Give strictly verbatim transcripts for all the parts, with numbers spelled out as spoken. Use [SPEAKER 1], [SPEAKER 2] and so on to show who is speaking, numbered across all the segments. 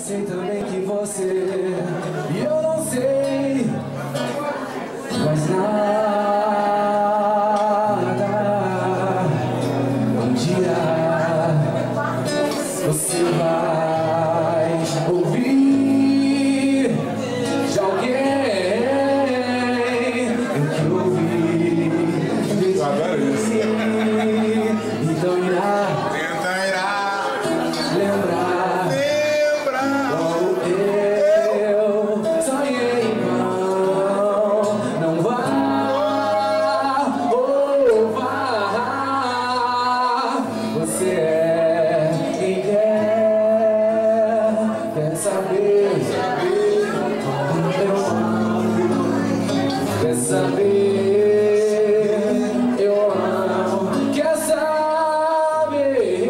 [SPEAKER 1] sei também que você e eu não sei mais nada. Um dia você vai ouvir de alguém que ouvi.
[SPEAKER 2] Agora isso.
[SPEAKER 1] Então irá lembrar, lembrar como eu sonhei em vão. Não vá ou vá, você é quem quer, quer saber, eu amo, quer saber, eu amo, quer saber.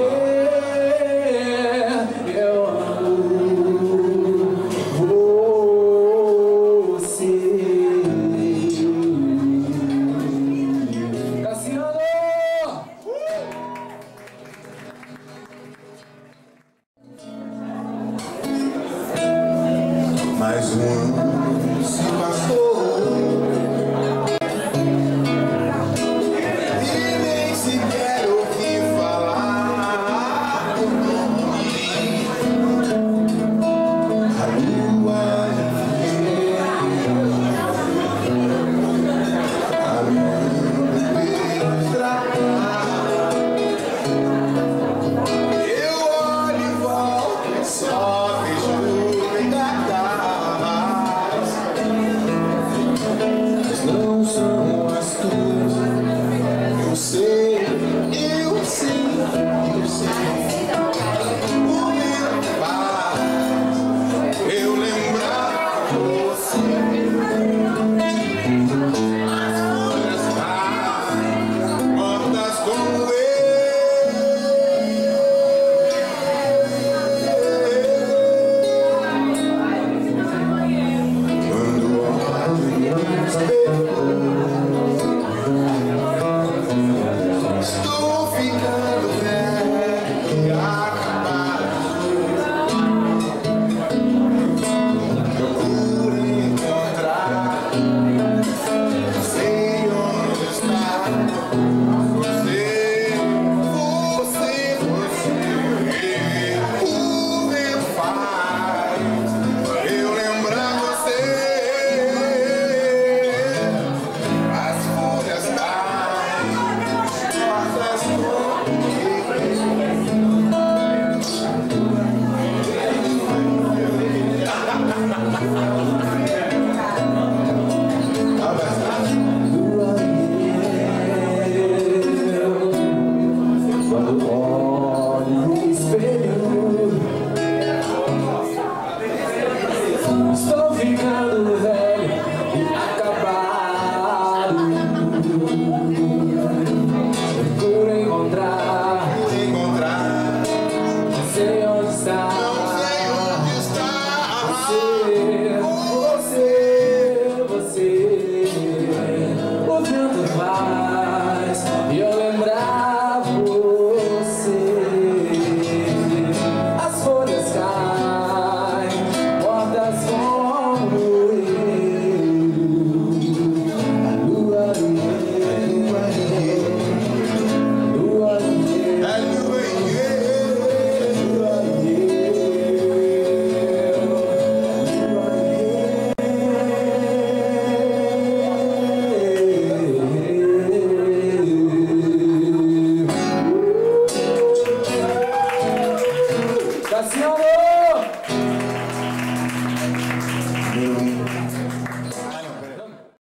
[SPEAKER 2] Mais um ano se passou e nem sequer ouvi falar o nome. A lua a lua eu olho e volto e só vejo não são as tuas. Eu sei, eu sei, eu sei. O meu faz eu lembrar você. As folhas caem, mortas como eu. Quando olho no espelho, estou ficando velho e acabado. Procuro encontrar, não sei onde está. Você, você, você, o vento faz eu lembrar você. As folhas caem, mortas como
[SPEAKER 1] Quando olho no espelho, estou ficando velho e acabado. Procuro encontrar,
[SPEAKER 2] encontrar,
[SPEAKER 1] não sei onde está.
[SPEAKER 2] não sei onde está.
[SPEAKER 1] Você, você, você, o vento faz e eu lembrar você. As folhas caem, mortas como eu. A lua e eu, lua e eu,
[SPEAKER 2] É lua e
[SPEAKER 1] lua e eu. Cassiano!